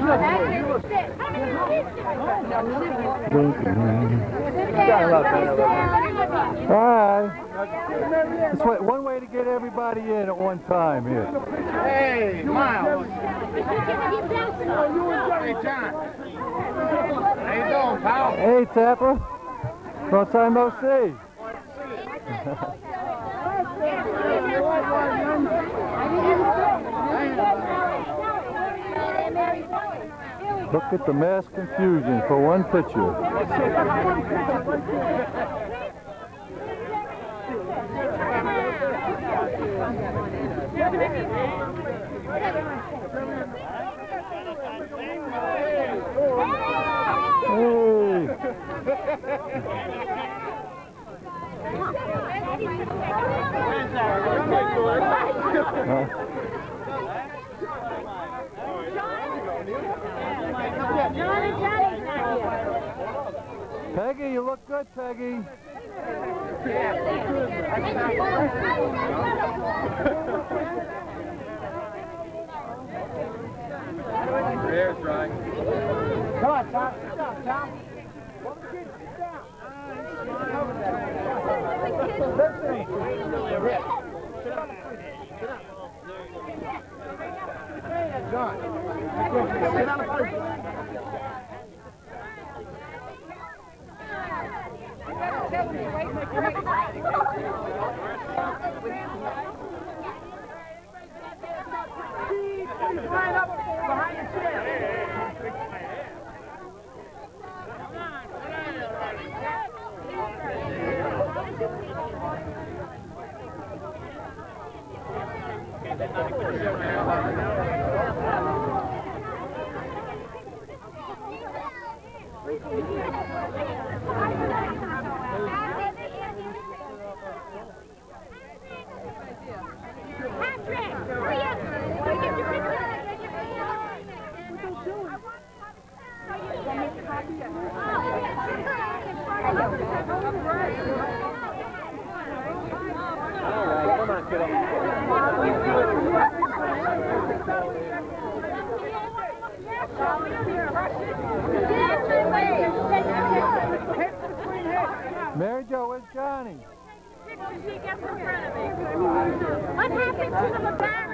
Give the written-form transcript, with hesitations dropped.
Hi. It's one way to get everybody in at one time here. Hey, Miles. Hey, John. How you doing, pal? Hey, Tapper. Long time no see. Look at the mass confusion for one picture. Peggy, you look good, Peggy. There's right. Come on, Tom. Sit down, Tom. Sit down. John. Sit down the first. Line up behind your chair. Mary Jo, where's Johnny? What happened to the back?